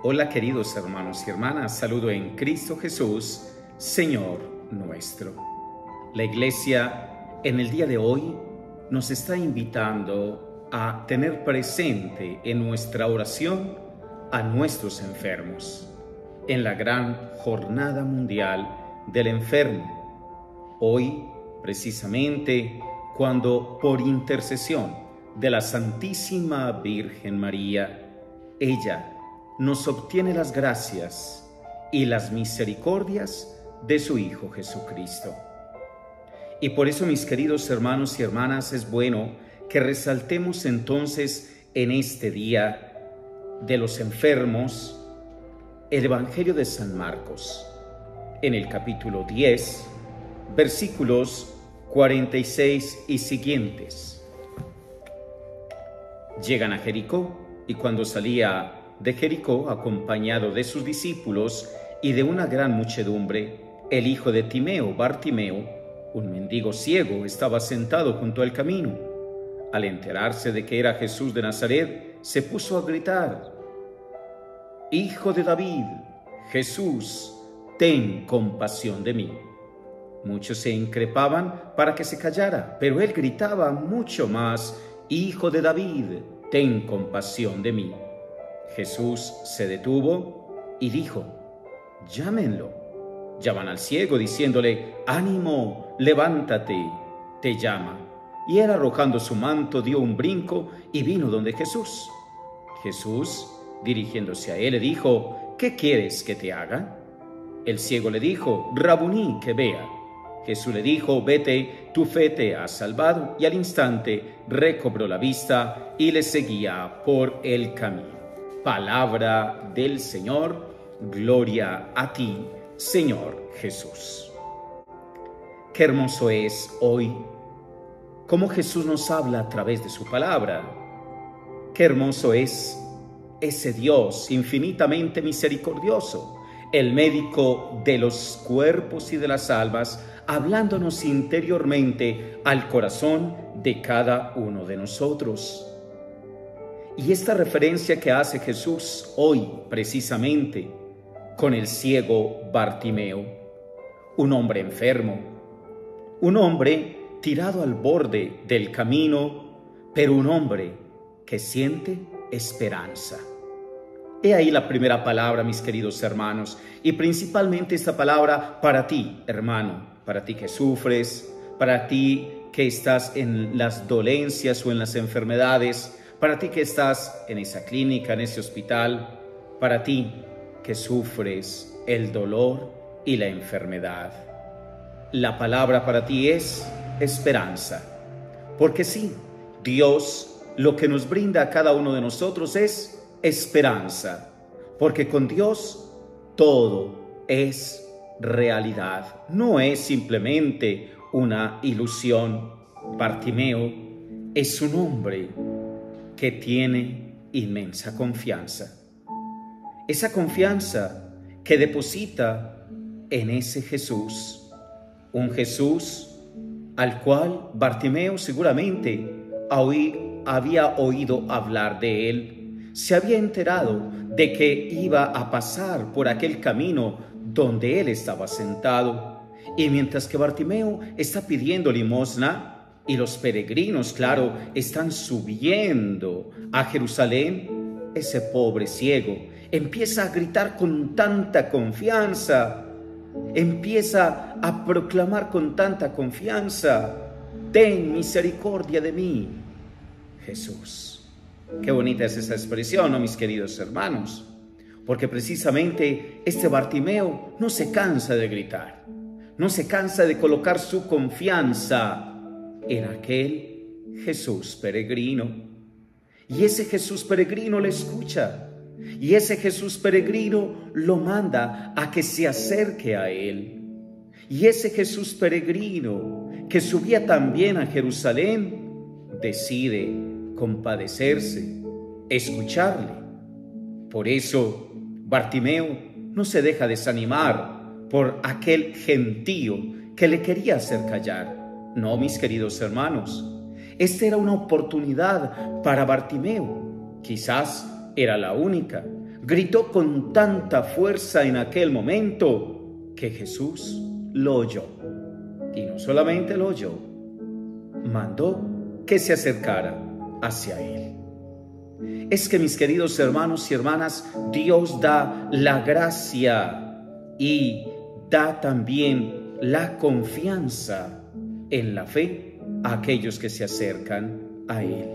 Hola queridos hermanos y hermanas, saludo en Cristo Jesús, Señor nuestro. La Iglesia en el día de hoy nos está invitando a tener presente en nuestra oración a nuestros enfermos, en la gran jornada mundial del enfermo. Hoy, precisamente, cuando por intercesión de la Santísima Virgen María, ella nos obtiene las gracias y las misericordias de su Hijo Jesucristo. Y por eso, mis queridos hermanos y hermanas, es bueno que resaltemos entonces en este día de los enfermos el Evangelio de San Marcos, en el capítulo 10, versículos 46 y siguientes. Llegan a Jericó, y cuando salía de Jericó, acompañado de sus discípulos y de una gran muchedumbre, el hijo de Timeo, Bartimeo, un mendigo ciego, estaba sentado junto al camino. Al enterarse de que era Jesús de Nazaret, se puso a gritar: «Hijo de David, Jesús, ten compasión de mí». Muchos se increpaban para que se callara, pero él gritaba mucho más: «Hijo de David, ten compasión de mí». Jesús se detuvo y dijo: «Llámenlo». Llaman al ciego diciéndole: «Ánimo, levántate, te llama». Y él, arrojando su manto, dio un brinco y vino donde Jesús. Jesús, dirigiéndose a él, le dijo: «¿Qué quieres que te haga?». El ciego le dijo: «Rabuní, que vea». Jesús le dijo: «Vete, tu fe te ha salvado». Y al instante recobró la vista y le seguía por el camino. Palabra del Señor. Gloria a ti, Señor Jesús. Qué hermoso es hoy cómo Jesús nos habla a través de su palabra. Qué hermoso es ese Dios infinitamente misericordioso, el médico de los cuerpos y de las almas, hablándonos interiormente al corazón de cada uno de nosotros. Y esta referencia que hace Jesús hoy, precisamente, con el ciego Bartimeo, un hombre enfermo, un hombre tirado al borde del camino, pero un hombre que siente esperanza. He ahí la primera palabra, mis queridos hermanos, y principalmente esta palabra para ti, hermano, para ti que sufres, para ti que estás en las dolencias o en las enfermedades, para ti que estás en esa clínica, en ese hospital, para ti que sufres el dolor y la enfermedad. La palabra para ti es esperanza, porque sí, Dios lo que nos brinda a cada uno de nosotros es esperanza, porque con Dios todo es realidad, no es simplemente una ilusión. Bartimeo es un hombre que tiene inmensa confianza. Esa confianza que deposita en ese Jesús, un Jesús al cual Bartimeo seguramente había oído hablar de él, se había enterado de que iba a pasar por aquel camino donde él estaba sentado. Y mientras que Bartimeo está pidiendo limosna, y los peregrinos, claro, están subiendo a Jerusalén, ese pobre ciego empieza a gritar con tanta confianza, empieza a proclamar con tanta confianza: «Ten misericordia de mí, Jesús». Qué bonita es esa expresión, ¿no, mis queridos hermanos? Porque precisamente este Bartimeo no se cansa de gritar, no se cansa de colocar su confianza en aquel Jesús peregrino. Y ese Jesús peregrino le escucha, y ese Jesús peregrino lo manda a que se acerque a él. Y ese Jesús peregrino que subía también a Jerusalén decide compadecerse, escucharle. Por eso Bartimeo no se deja desanimar por aquel gentío que le quería hacer callar. No, mis queridos hermanos, esta era una oportunidad para Bartimeo. Quizás era la única, gritó con tanta fuerza en aquel momento que Jesús lo oyó. Y no solamente lo oyó, mandó que se acercara hacia él. Es que, mis queridos hermanos y hermanas, Dios da la gracia y da también la confianza en la fe a aquellos que se acercan a Él.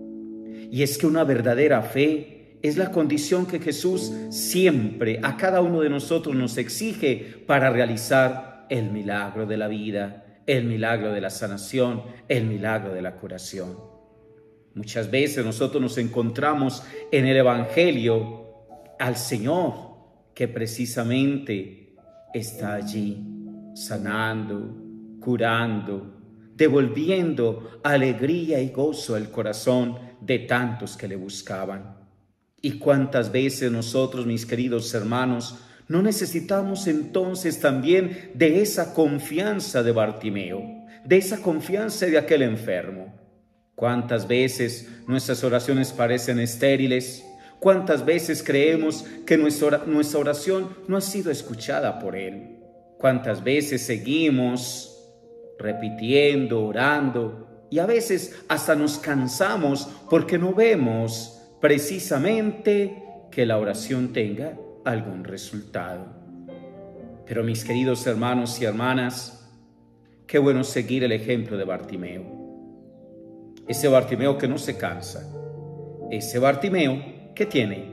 Y es que una verdadera fe es la condición que Jesús siempre a cada uno de nosotros nos exige para realizar el milagro de la vida, el milagro de la sanación, el milagro de la curación. Muchas veces nosotros nos encontramos en el Evangelio al Señor que precisamente está allí sanando, curando, devolviendo alegría y gozo al corazón de tantos que le buscaban. Y cuántas veces nosotros, mis queridos hermanos, no necesitamos entonces también de esa confianza de Bartimeo, de esa confianza de aquel enfermo. Cuántas veces nuestras oraciones parecen estériles, cuántas veces creemos que nuestra oración no ha sido escuchada por Él, cuántas veces seguimos repitiendo, orando, y a veces hasta nos cansamos porque no vemos precisamente que la oración tenga algún resultado. Pero, mis queridos hermanos y hermanas, qué bueno seguir el ejemplo de Bartimeo. Ese Bartimeo que no se cansa, ese Bartimeo que tiene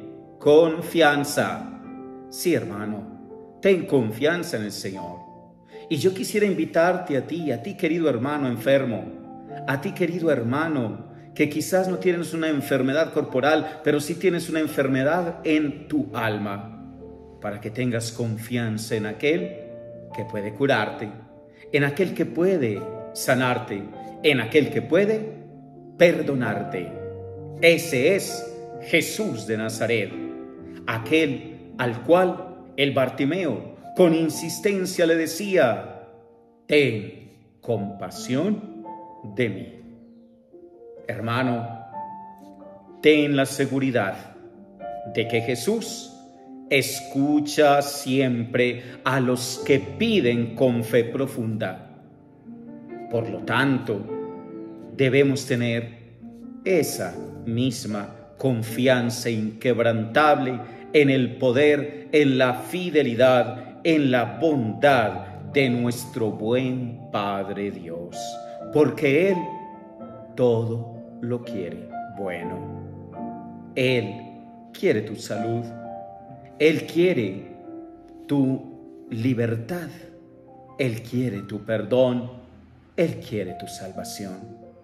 confianza. Sí, hermano, ten confianza en el Señor. Y yo quisiera invitarte a ti querido hermano enfermo, a ti querido hermano que quizás no tienes una enfermedad corporal, pero sí tienes una enfermedad en tu alma, para que tengas confianza en aquel que puede curarte, en aquel que puede sanarte, en aquel que puede perdonarte. Ese es Jesús de Nazaret, aquel al cual el Bartimeo con insistencia le decía: ten compasión de mí. Hermano, ten la seguridad de que Jesús escucha siempre a los que piden con fe profunda. Por lo tanto, debemos tener esa misma confianza inquebrantable en el poder, en la fidelidad, en la bondad de nuestro buen Padre Dios, porque Él todo lo quiere bueno. Él quiere tu salud, Él quiere tu libertad, Él quiere tu perdón, Él quiere tu salvación.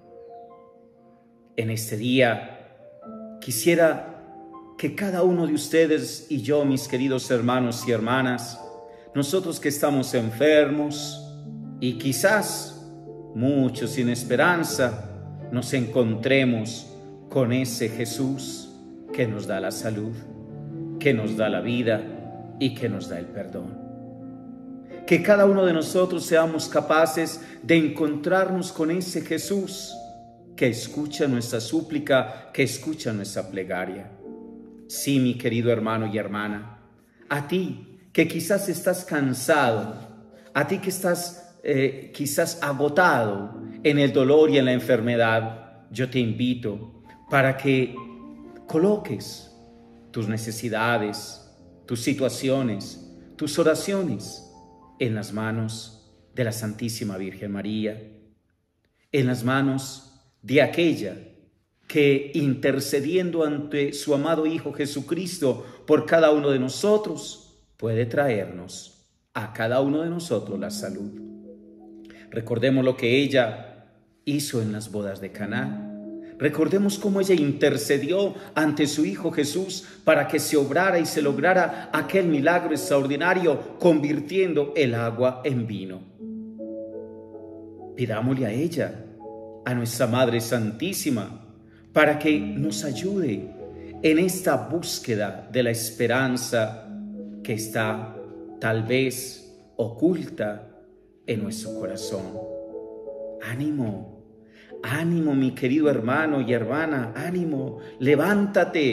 En este día quisiera que cada uno de ustedes y yo, mis queridos hermanos y hermanas, nosotros que estamos enfermos y quizás muchos sin esperanza, nos encontremos con ese Jesús que nos da la salud, que nos da la vida y que nos da el perdón. Que cada uno de nosotros seamos capaces de encontrarnos con ese Jesús que escucha nuestra súplica, que escucha nuestra plegaria. Sí, mi querido hermano y hermana, a ti que quizás estás cansado, a ti que estás quizás agotado en el dolor y en la enfermedad, yo te invito para que coloques tus necesidades, tus situaciones, tus oraciones en las manos de la Santísima Virgen María, en las manos de aquella que, intercediendo ante su amado Hijo Jesucristo por cada uno de nosotros, puede traernos a cada uno de nosotros la salud. Recordemos lo que ella hizo en las bodas de Caná. Recordemos cómo ella intercedió ante su Hijo Jesús para que se obrara y se lograra aquel milagro extraordinario, convirtiendo el agua en vino. Pidámosle a ella, a nuestra Madre Santísima, para que nos ayude en esta búsqueda de la esperanza que está tal vez oculta en nuestro corazón. Ánimo, ánimo, mi querido hermano y hermana, ánimo, levántate,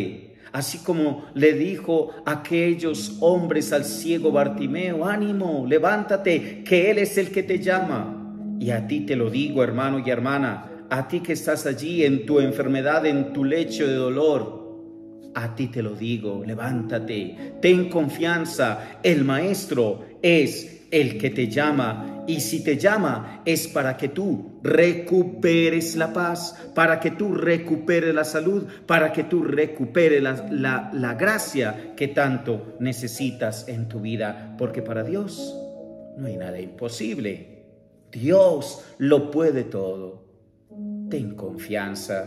Así como le dijo a aquellos hombres al ciego Bartimeo: ánimo, levántate, que Él es el que te llama. Y a ti te lo digo, hermano y hermana, a ti que estás allí en tu enfermedad, en tu lecho de dolor, a ti te lo digo, levántate, ten confianza, el Maestro es el que te llama, y si te llama es para que tú recuperes la paz, para que tú recuperes la salud, para que tú recuperes la gracia que tanto necesitas en tu vida, porque para Dios no hay nada imposible. Dios lo puede todo. Ten confianza,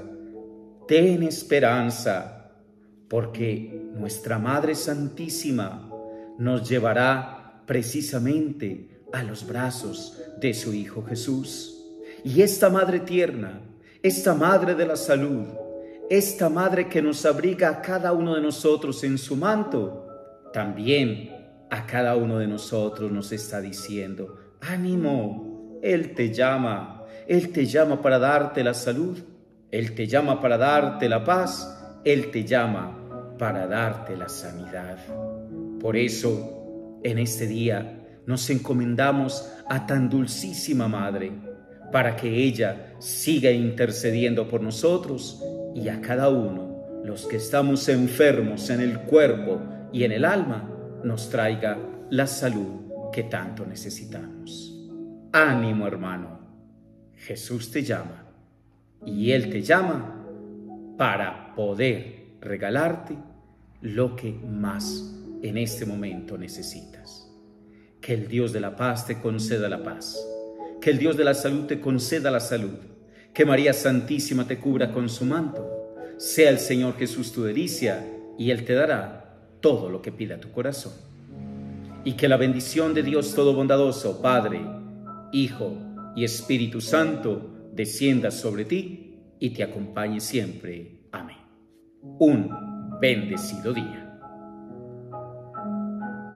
ten esperanza, porque nuestra Madre Santísima nos llevará precisamente a los brazos de su Hijo Jesús. Y esta Madre tierna, esta Madre de la salud, esta Madre que nos abriga a cada uno de nosotros en su manto, también a cada uno de nosotros nos está diciendo: ánimo, Él te llama para darte la salud, Él te llama para darte la paz, Él te llama para darte la sanidad. Por eso, en este día, nos encomendamos a tan dulcísima Madre, para que ella siga intercediendo por nosotros y a cada uno, los que estamos enfermos en el cuerpo y en el alma, nos traiga la salud que tanto necesitamos. Ánimo, hermano, Jesús te llama, y Él te llama para poder regalarte lo que más en este momento necesitas. Que el Dios de la paz te conceda la paz, que el Dios de la salud te conceda la salud, que María Santísima te cubra con su manto. Sea el Señor Jesús tu delicia, y Él te dará todo lo que pida tu corazón. Y que la bendición de Dios Todo Bondadoso, Padre, Hijo y Espíritu Santo, descienda sobre ti y te acompañe siempre. Amén. Un bendecido día.